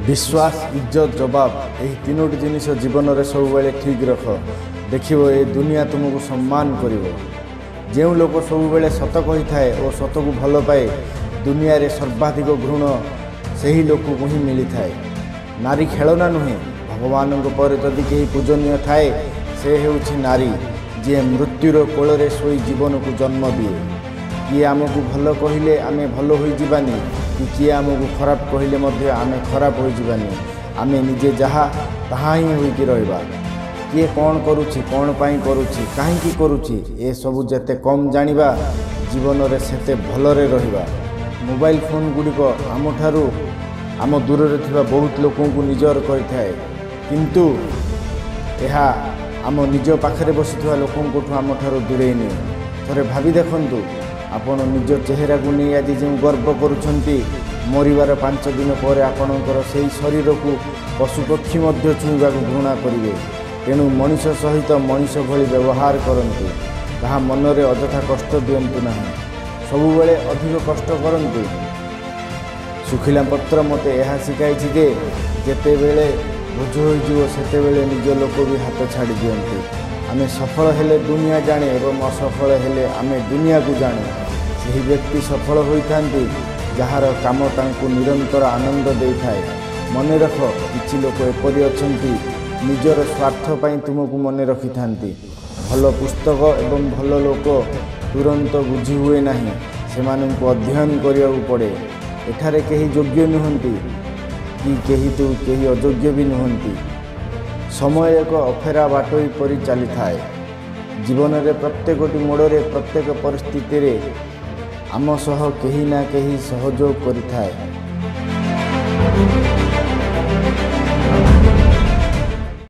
विश्वास इज्जत जवाब यही तीनोटी जिनिस जीवन में सब बेले ठीक रख देखियो ए दुनिया तुमको सम्मान करिवो। जो लोक सब बेले सत कही थाए और सत को भल पाए दुनिया रे सर्वाधिक घृण से ही लोक को ही मिली थाए। नारी खेलना नुहे भगवान पर जदि कहीं पूजनीय थाए से हेउछि नारी जे मृत्युर कोल शोई जीवन को जन्म दिए। किए आमको भल कहले आमे भल हो जीवानी कि किए आमको खराब कहले मध्य आमे खराब हो जीवानी। आमे निजे जहा ताहा ही होइकी रहबा। किए कौन करुछि कौन पाई करुछि काहेकि करुछि ए सब जेते कम जानिबा जीवन रे सेते भलरे रहिबा। मोबाइल फोन गुड़िक आमठारू आम दूर रे थिबा बहुत लोकों को निजर करिथाए किंतु एहा आम निज पाखरे बसिथिबा लोकों को आमठारू दूरेई निए। थरे भाबी देखंतु आपण निज चेहरा को नहीं आज जो गर्व करुछंती मरिबार 5 दिन पर आपणकर से शरीर को पशुपक्षी मध्य छुईबा को घृणा करिवे। तेणु मनीष सहित मनीष भली व्यवहार करंतु ताहा मनरे अଯଥା कष्ट दियंतु नाही। सबुबेले अधिक कष्ट करंतु। सुखिला पत्र मते यह शिखाई जे जेते बेले बोझ हो सेते बेले निज लोक भी हाथ छाड़ी दियंतु। आमे सफल हेले दुनिया जाने एवं असफल हेले आमे दुनिया को जाने। सही व्यक्ति सफल होइथांती जहार काम तांको निरंतर आनंद देइथाए। मने रख किछि लोक एपरि अछंती निजर स्वार्थ पई तुमको मने रखिथांती। भल पुस्तक एवं भल लोक तुरंत बुझी हुए नाही सेमानंको अध्ययन करिया पड़े। एठारे केही योग्य नुहंती कि केही अयोग्य भी नुहंती। समय एक अफेरा बाटोई परि चली थाए। जीवन रे प्रत्येकटी मोड़े प्रत्येक परिस्थिति रे आम सह केही ना केही सहयोग करि थाए।